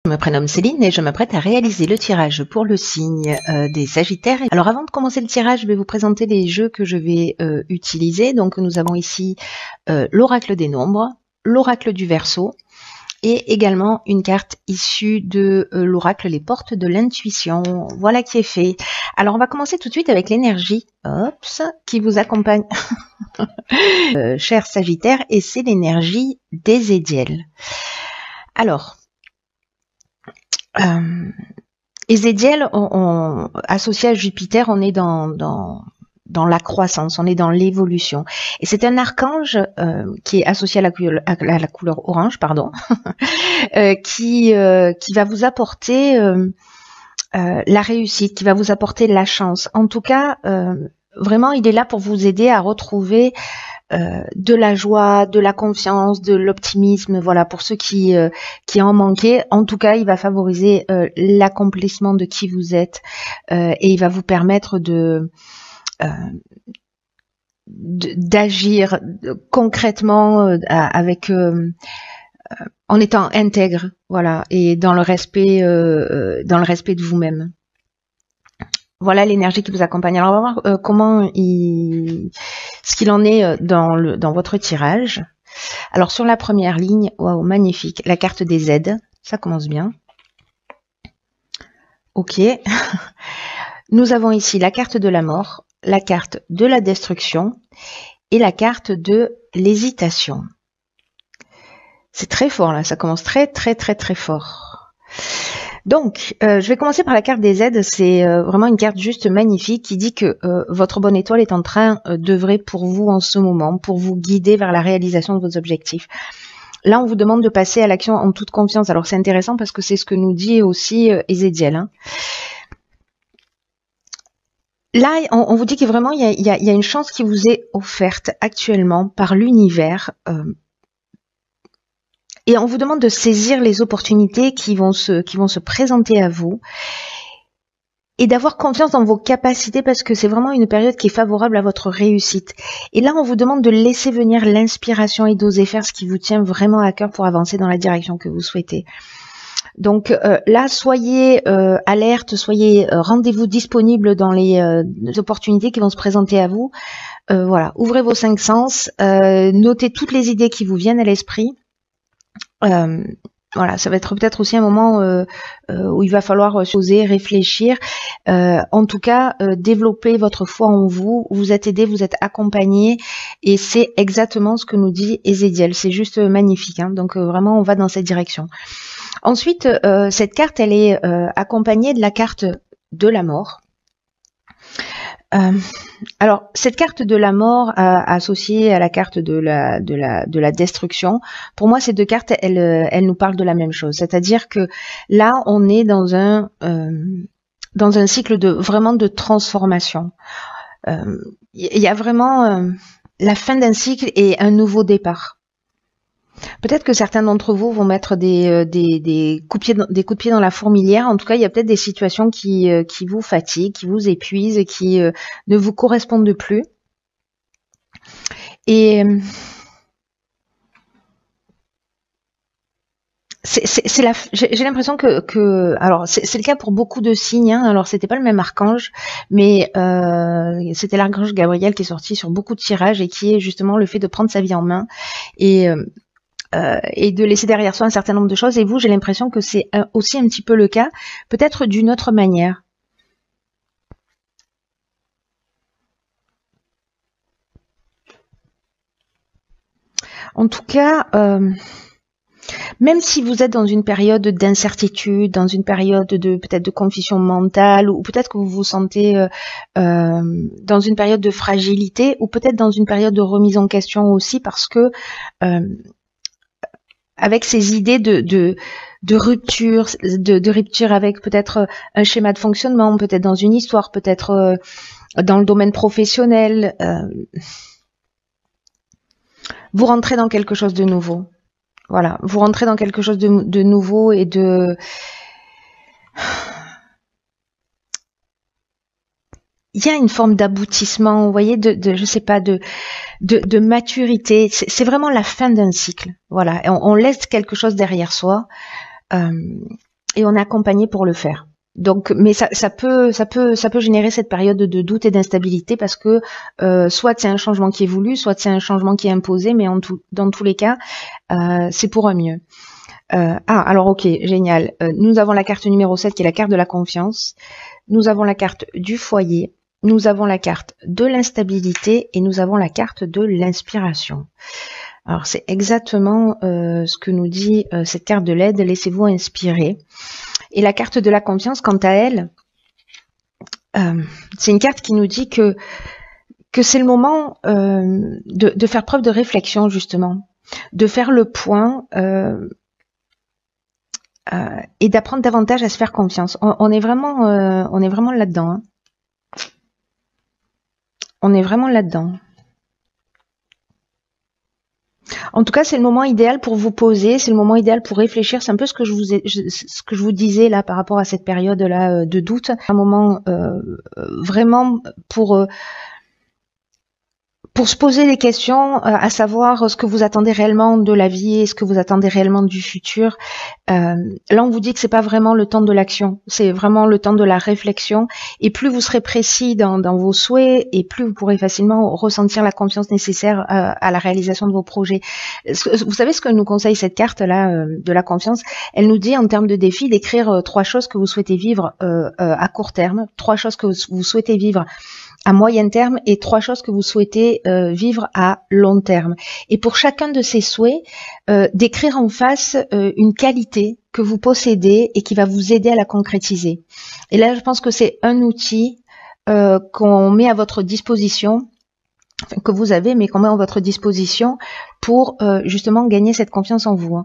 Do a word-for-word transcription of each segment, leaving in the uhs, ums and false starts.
Je me prénomme Céline et je m'apprête à réaliser le tirage pour le signe euh, des Sagittaires. Alors avant de commencer le tirage, je vais vous présenter les jeux que je vais euh, utiliser. Donc nous avons ici euh, l'oracle des nombres, l'oracle du Verseau et également une carte issue de euh, l'oracle les portes de l'intuition. Voilà qui est fait. Alors on va commencer tout de suite avec l'énergie qui vous accompagne, euh, chers Sagittaires, et c'est l'énergie d'Ézéchiel. Alors, Euh, Ézéchiel, on, on, associé à Jupiter, on est dans, dans, dans la croissance, on est dans l'évolution. Et c'est un archange euh, qui est associé à la, à la couleur orange, pardon, euh, qui, euh, qui va vous apporter euh, euh, la réussite, qui va vous apporter la chance. En tout cas, euh, vraiment, il est là pour vous aider à retrouver Euh, de la joie, de la confiance, de l'optimisme, voilà, pour ceux qui euh, qui en manquaient. En tout cas, il va favoriser euh, l'accomplissement de qui vous êtes euh, et il va vous permettre de euh, d'agir concrètement euh, avec euh, en étant intègre, voilà, et dans le respect euh, dans le respect de vous-même. Voilà l'énergie qui vous accompagne. Alors on va voir euh, comment il, ce qu'il en est dans, le, dans votre tirage. Alors sur la première ligne, waouh, magnifique, la carte des aides, ça commence bien. Ok. Nous avons ici la carte de la mort, la carte de la destruction et la carte de l'hésitation. C'est très fort là, ça commence très très très très fort. Donc, euh, je vais commencer par la carte des aides. C'est euh, vraiment une carte juste magnifique qui dit que euh, votre bonne étoile est en train euh, d'œuvrer pour vous en ce moment, pour vous guider vers la réalisation de vos objectifs. Là, on vous demande de passer à l'action en toute confiance. Alors, c'est intéressant parce que c'est ce que nous dit aussi euh, Ézéchiel. Hein. Là, on, on vous dit que vraiment, il y a, il y a, il y a une chance qui vous est offerte actuellement par l'univers. Euh, Et on vous demande de saisir les opportunités qui vont se, qui vont se présenter à vous et d'avoir confiance dans vos capacités parce que c'est vraiment une période qui est favorable à votre réussite. Et là, on vous demande de laisser venir l'inspiration et d'oser faire ce qui vous tient vraiment à cœur pour avancer dans la direction que vous souhaitez. Donc euh, là, soyez euh, alerte, soyez euh, rendez-vous disponible dans les, euh, les opportunités qui vont se présenter à vous. Euh, voilà, ouvrez vos cinq sens, euh, notez toutes les idées qui vous viennent à l'esprit. Euh, voilà, ça va être peut-être aussi un moment euh, euh, où il va falloir oser réfléchir. Euh, en tout cas, euh, développer votre foi en vous. Vous êtes aidé, vous êtes accompagné, et c'est exactement ce que nous dit Ézéchiel. C'est juste magnifique. Hein, donc euh, vraiment, on va dans cette direction. Ensuite, euh, cette carte, elle est euh, accompagnée de la carte de la mort. Euh, alors, cette carte de la mort euh, associée à la carte de la, de la, de la destruction, pour moi, ces deux cartes, elles, elles nous parlent de la même chose. C'est-à-dire que là, on est dans un, euh, dans un cycle de vraiment de transformation. Euh, il y a vraiment euh, la fin d'un cycle et un nouveau départ. Peut-être que certains d'entre vous vont mettre des, euh, des, des, coups de pied, des coups de pied dans la fourmilière. En tout cas, il y a peut-être des situations qui, euh, qui vous fatiguent, qui vous épuisent, qui euh, ne vous correspondent plus. Et euh, c'est la, j'ai l'impression que, que, alors c'est le cas pour beaucoup de signes. Hein, alors c'était pas le même archange, mais euh, c'était l'archange Gabriel qui est sorti sur beaucoup de tirages et qui est justement le fait de prendre sa vie en main et euh, Euh, et de laisser derrière soi un certain nombre de choses. Et vous, j'ai l'impression que c'est aussi un petit peu le cas, peut-être d'une autre manière. En tout cas, euh, même si vous êtes dans une période d'incertitude, dans une période de peut-être de confusion mentale, ou peut-être que vous vous sentez euh, euh, dans une période de fragilité, ou peut-être dans une période de remise en question aussi, parce que euh, avec ces idées de, de, de rupture, de, de rupture avec peut-être un schéma de fonctionnement, peut-être dans une histoire, peut-être euh, dans le domaine professionnel. Euh, vous rentrez dans quelque chose de nouveau. Voilà, vous rentrez dans quelque chose de, de nouveau et de... Il y a une forme d'aboutissement, vous voyez, de, de je sais pas, de, de, de maturité. C'est vraiment la fin d'un cycle. Voilà, on, on laisse quelque chose derrière soi. Euh, et on est accompagné pour le faire. Donc, mais ça, ça peut, ça peut, ça peut générer cette période de doute et d'instabilité parce que euh, soit c'est un changement qui est voulu, soit c'est un changement qui est imposé, mais en tout, dans tous les cas, euh, c'est pour un mieux. Euh, ah, alors ok, génial. Euh, nous avons la carte numéro sept qui est la carte de la confiance. Nous avons la carte du foyer. Nous avons la carte de l'instabilité et nous avons la carte de l'inspiration. Alors c'est exactement euh, ce que nous dit euh, cette carte de l'aide. Laissez-vous inspirer. Et la carte de la confiance, quant à elle, euh, c'est une carte qui nous dit que que c'est le moment euh, de, de faire preuve de réflexion justement, de faire le point euh, euh, et d'apprendre davantage à se faire confiance. On, on est vraiment, euh, on est vraiment là-dedans. Hein. On est vraiment là-dedans. En tout cas, c'est le moment idéal pour vous poser, c'est le moment idéal pour réfléchir. C'est un peu ce que je vous ai, ce que je vous disais là par rapport à cette période là de doute. Un moment euh, vraiment pour euh, pour se poser des questions, euh, à savoir ce que vous attendez réellement de la vie et ce que vous attendez réellement du futur. Euh, là, on vous dit que c'est pas vraiment le temps de l'action, c'est vraiment le temps de la réflexion. Et plus vous serez précis dans, dans vos souhaits, et plus vous pourrez facilement ressentir la confiance nécessaire euh, à la réalisation de vos projets. Vous savez ce que nous conseille cette carte-là euh, de la confiance? Elle nous dit en termes de défi d'écrire euh, trois choses que vous souhaitez vivre euh, euh, à court terme, trois choses que vous, vous souhaitez vivre à moyen terme et trois choses que vous souhaitez euh, vivre à long terme. Et pour chacun de ces souhaits, euh, d'écrire en face euh, une qualité que vous possédez et qui va vous aider à la concrétiser. Et là, je pense que c'est un outil euh, qu'on met à votre disposition, enfin, que vous avez, mais qu'on met à votre disposition pour euh, justement gagner cette confiance en vous. Hein.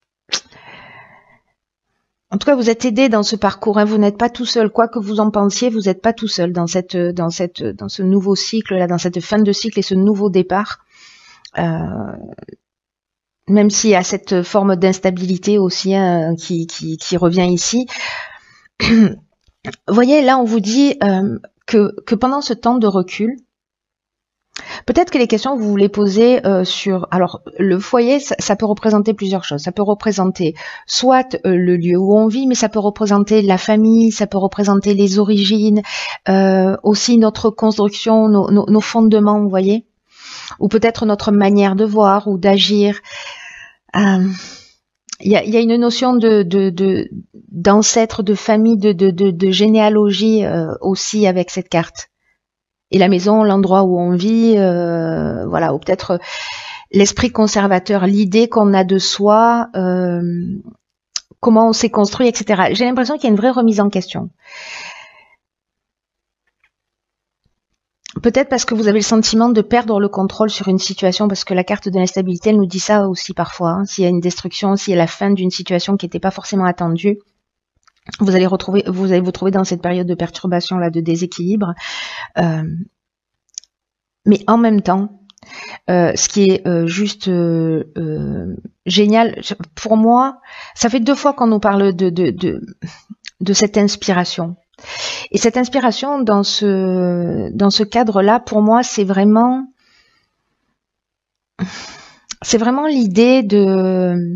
En tout cas, vous êtes aidé dans ce parcours. Hein. Vous n'êtes pas tout seul. Quoi que vous en pensiez, vous n'êtes pas tout seul dans cette, dans cette, dans ce nouveau cycle là, dans cette fin de cycle et ce nouveau départ. Euh, même s'il y a cette forme d'instabilité aussi hein, qui, qui, qui revient ici. Vous voyez, là, on vous dit euh, que, que pendant ce temps de recul, peut-être que les questions que vous voulez poser euh, sur... Alors, le foyer, ça, ça peut représenter plusieurs choses. Ça peut représenter soit euh, le lieu où on vit, mais ça peut représenter la famille, ça peut représenter les origines, euh, aussi notre construction, nos, nos, nos fondements, vous voyez, ou peut-être notre manière de voir ou d'agir. Euh, Il y, a, y a une notion de, de, de, d'ancêtre, de famille, de, de, de, de généalogie euh, aussi avec cette carte. Et la maison, l'endroit où on vit, euh, voilà, ou peut-être l'esprit conservateur, l'idée qu'on a de soi, euh, comment on s'est construit, et cetera. J'ai l'impression qu'il y a une vraie remise en question. Peut-être parce que vous avez le sentiment de perdre le contrôle sur une situation, parce que la carte de l'instabilité, elle nous dit ça aussi parfois. Hein. S'il y a une destruction, s'il y a la fin d'une situation qui n'était pas forcément attendue, vous allez retrouver, vous allez vous trouver dans cette période de perturbation là, de déséquilibre. Euh, mais en même temps, euh, ce qui est euh, juste euh, euh, génial pour moi, ça fait deux fois qu'on nous parle de de, de de cette inspiration. Et cette inspiration dans ce dans ce cadre-là, pour moi, c'est vraiment c'est vraiment l'idée de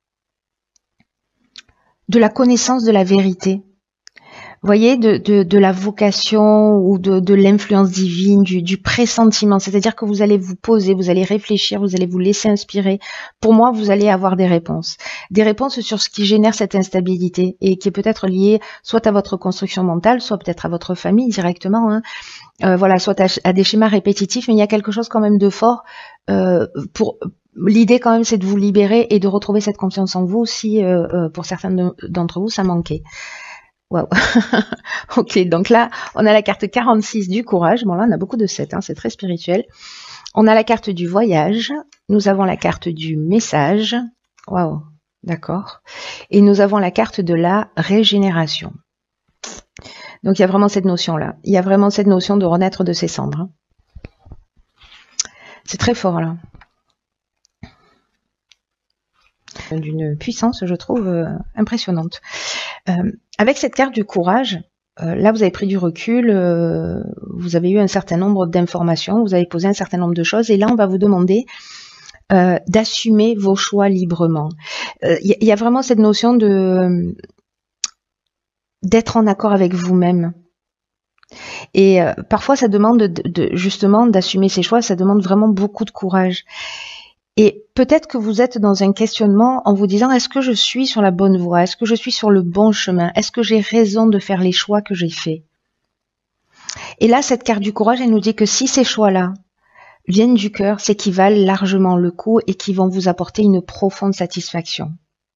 de la connaissance de la vérité. Vous voyez, de, de, de la vocation ou de, de l'influence divine, du, du pressentiment. C'est-à-dire que vous allez vous poser, vous allez réfléchir, vous allez vous laisser inspirer. Pour moi, vous allez avoir des réponses. Des réponses sur ce qui génère cette instabilité et qui est peut-être lié soit à votre construction mentale, soit peut-être à votre famille directement. Hein. Euh, voilà, soit à, à des schémas répétitifs. Mais il y a quelque chose quand même de fort. Euh, pour L'idée quand même, c'est de vous libérer et de retrouver cette confiance en vous si, euh, euh, pour certains de, d'entre vous, ça manquait. Waouh. Ok, donc là, on a la carte quarante-six du courage. Bon, là, on a beaucoup de sept, hein, c'est très spirituel. On a la carte du voyage. Nous avons la carte du message. Waouh, d'accord. Et nous avons la carte de la régénération. Donc, il y a vraiment cette notion-là. Il y a vraiment cette notion de renaître de ses cendres. C'est très fort, là. D'une puissance, je trouve, euh, impressionnante. Euh, avec cette carte du courage, euh, là vous avez pris du recul, euh, vous avez eu un certain nombre d'informations, vous avez posé un certain nombre de choses, et là on va vous demander euh, d'assumer vos choix librement. Il euh, y, y a vraiment cette notion de d'être en accord avec vous-même. Et euh, parfois, ça demande de, de, justement d'assumer ses choix, ça demande vraiment beaucoup de courage. Et peut-être que vous êtes dans un questionnement en vous disant, est-ce que je suis sur la bonne voie? Est-ce que je suis sur le bon chemin? Est-ce que j'ai raison de faire les choix que j'ai faits? Et là, cette carte du courage, elle nous dit que si ces choix-là viennent du cœur, c'est qu'ils valent largement le coup et qui vont vous apporter une profonde satisfaction.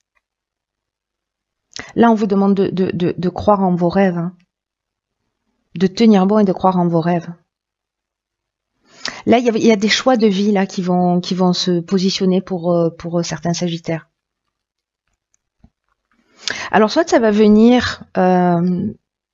Là, on vous demande de, de, de, de croire en vos rêves, hein, de tenir bon et de croire en vos rêves. Là, il y, a, il y a des choix de vie là qui vont, qui vont se positionner pour, pour certains Sagittaires. Alors, soit ça va venir... Euh,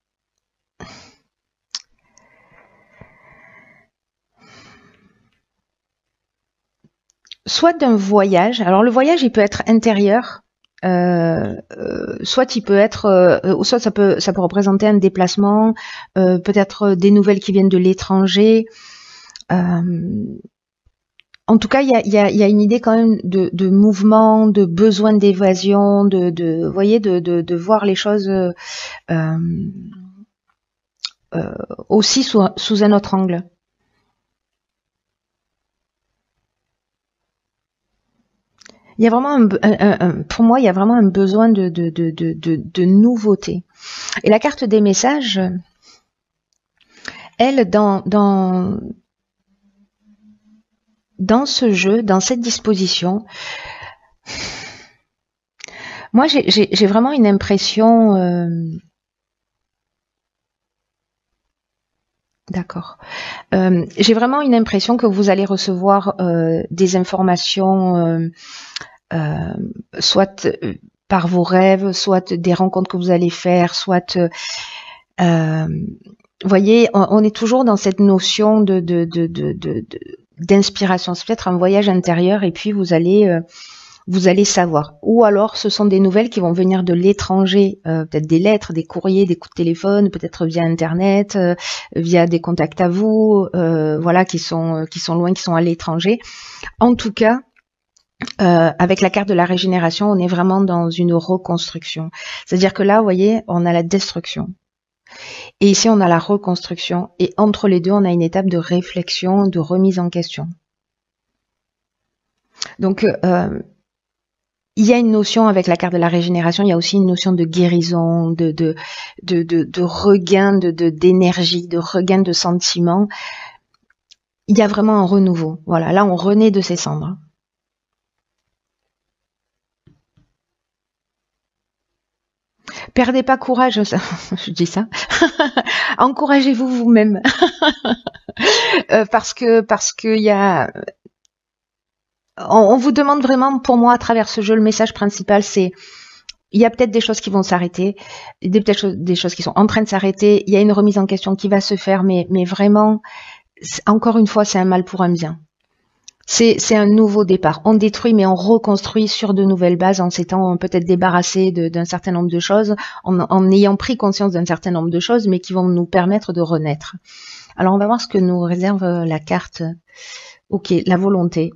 soit d'un voyage. Alors, le voyage, il peut être intérieur. Euh, euh, soit il peut être, euh, soit ça peut, ça peut représenter un déplacement, euh, peut-être des nouvelles qui viennent de l'étranger. Euh, en tout cas, il y a, y, a, y a une idée quand même de, de mouvement, de besoin d'évasion, de, de, vous voyez, de, de, de voir les choses euh, euh, aussi sous, sous un autre angle. Il y a vraiment un, un, un, pour moi, il y a vraiment un besoin de, de, de, de, de, de nouveauté. Et la carte des messages, elle, dans, dans, dans ce jeu, dans cette disposition, moi, j'ai vraiment une impression... Euh, D'accord. Euh, j'ai vraiment une impression que vous allez recevoir euh, des informations... Euh, Euh, soit euh, par vos rêves, soit des rencontres que vous allez faire, soit, euh, vous voyez, on, on est toujours dans cette notion de, de, de, de, de, d'inspiration. C'est peut-être un voyage intérieur et puis vous allez, euh, vous allez savoir. Ou alors, ce sont des nouvelles qui vont venir de l'étranger, euh, peut-être des lettres, des courriers, des coups de téléphone, peut-être via Internet, euh, via des contacts à vous, euh, voilà, qui sont, qui sont loin, qui sont à l'étranger. En tout cas, Euh, avec la carte de la régénération, on est vraiment dans une reconstruction. C'est-à-dire que là, vous voyez, on a la destruction. Et ici, on a la reconstruction. Et entre les deux, on a une étape de réflexion, de remise en question. Donc, euh, il y a une notion avec la carte de la régénération, il y a aussi une notion de guérison, de, de, de, de, de regain de, de, d'énergie, de regain de sentiments. Il y a vraiment un renouveau. Voilà, là, on renaît de ses cendres. Perdez pas courage, ça, je dis ça. Encouragez-vous vous-même, euh, parce que parce que il y a, on, on vous demande vraiment, pour moi, à travers ce jeu, le message principal, c'est il y a peut-être des choses qui vont s'arrêter, des peut-être des choses qui sont en train de s'arrêter. Il y a une remise en question qui va se faire, mais mais vraiment, encore une fois, c'est un mal pour un bien. C'est un nouveau départ. On détruit, mais on reconstruit sur de nouvelles bases en s'étant peut-être débarrassé d'un certain nombre de choses, en, en ayant pris conscience d'un certain nombre de choses, mais qui vont nous permettre de renaître. Alors, on va voir ce que nous réserve la carte. Ok, la volonté.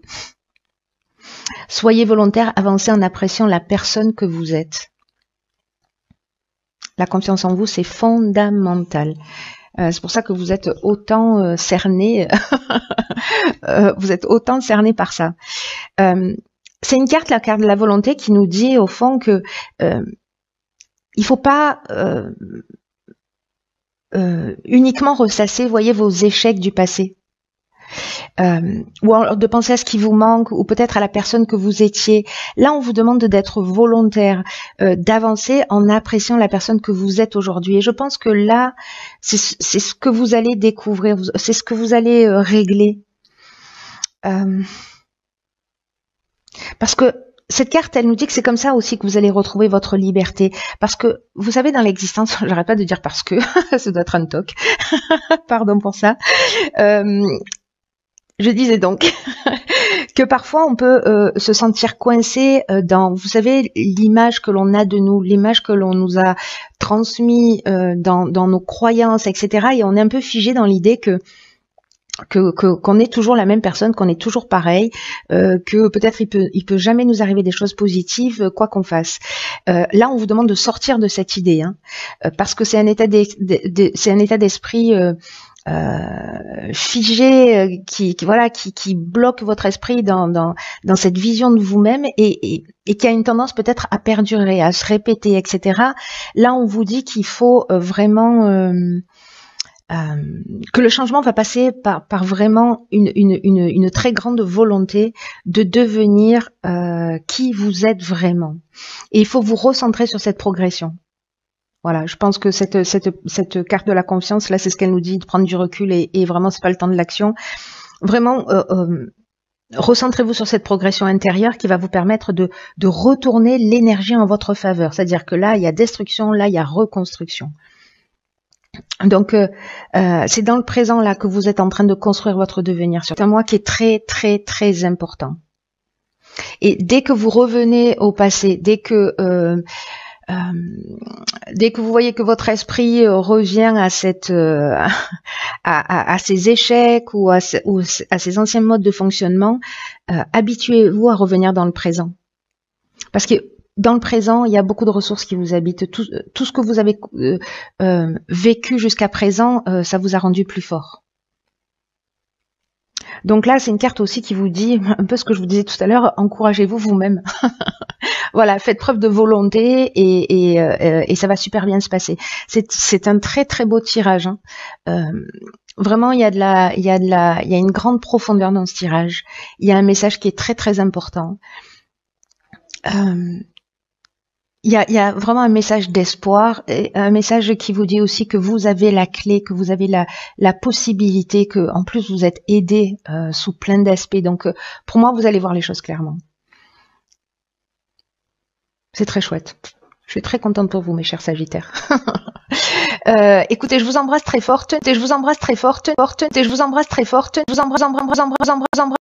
Soyez volontaire, avancez en appréciant la personne que vous êtes. La confiance en vous, c'est fondamental. Euh, c'est pour ça que vous êtes autant euh, cerné, euh, vous êtes autant cerné par ça. Euh, c'est une carte, la carte de la volonté, qui nous dit au fond que euh, il faut pas euh, euh, uniquement ressasser, voyez, vos échecs du passé. Euh, ou alors de penser à ce qui vous manque, ou peut-être à la personne que vous étiez. Là, on vous demande d'être volontaire, euh, d'avancer en appréciant la personne que vous êtes aujourd'hui. Et je pense que là, c'est ce que vous allez découvrir, c'est ce que vous allez euh, régler. Euh, parce que cette carte, elle nous dit que c'est comme ça aussi que vous allez retrouver votre liberté. Parce que, vous savez, dans l'existence, j'arrête pas de dire parce que, ça doit être un toc, pardon pour ça, euh, je disais donc que parfois on peut euh, se sentir coincé euh, dans, vous savez, l'image que l'on a de nous, l'image que l'on nous a transmis euh, dans, dans nos croyances, et cetera. Et on est un peu figé dans l'idée que que que- qu'on est toujours la même personne, qu'on est toujours pareil, euh, que peut-être il peut il peut jamais nous arriver des choses positives, euh, quoi qu'on fasse. Euh, là, on vous demande de sortir de cette idée, hein, euh, parce que c'est un état d'es- de- de- c'est un état d'esprit euh, euh, figé, euh, qui, qui voilà, qui, qui bloque votre esprit dans dans dans cette vision de vous-même et, et et qui a une tendance peut-être à perdurer, à se répéter, et cetera. Là, on vous dit qu'il faut euh, vraiment euh, euh, que le changement va passer par, par vraiment une, une, une, une très grande volonté de devenir euh, qui vous êtes vraiment. Et il faut vous recentrer sur cette progression. Voilà, je pense que cette, cette, cette carte de la confiance, là, c'est ce qu'elle nous dit, de prendre du recul et, et vraiment, c'est pas le temps de l'action. Vraiment, euh, euh, recentrez-vous sur cette progression intérieure qui va vous permettre de, de retourner l'énergie en votre faveur. C'est-à-dire que là, il y a destruction, là, il y a reconstruction. Donc, euh, euh, c'est dans le présent là que vous êtes en train de construire votre devenir. C'est un mois qui est très, très, très important. Et dès que vous revenez au passé, dès que euh, euh, dès que vous voyez que votre esprit euh, revient à cette euh, à, à, à ces échecs ou à, ce, ou à ces anciens modes de fonctionnement, euh, habituez-vous à revenir dans le présent. Parce que dans le présent, il y a beaucoup de ressources qui vous habitent. Tout, tout ce que vous avez euh, euh, vécu jusqu'à présent, euh, ça vous a rendu plus fort. Donc là, c'est une carte aussi qui vous dit un peu ce que je vous disais tout à l'heure, encouragez-vous vous-même. Voilà, faites preuve de volonté et, et, euh, et ça va super bien se passer. C'est un très très beau tirage. Hein. Euh, vraiment, il y a de la, il y a de la, il y a une grande profondeur dans ce tirage. Il y a un message qui est très très important. Euh, Il y a, il y a vraiment un message d'espoir, et un message qui vous dit aussi que vous avez la clé, que vous avez la, la possibilité, que en plus vous êtes aidé euh, sous plein d'aspects. Donc euh, pour moi, vous allez voir les choses clairement. C'est très chouette. Je suis très contente pour vous, mes chers Sagittaires. euh, écoutez, je vous embrasse très forte. Et je vous embrasse très forte. forte et je vous embrasse très forte. Je vous embrasse, embrasse, embrasse, embrasse, embrasse.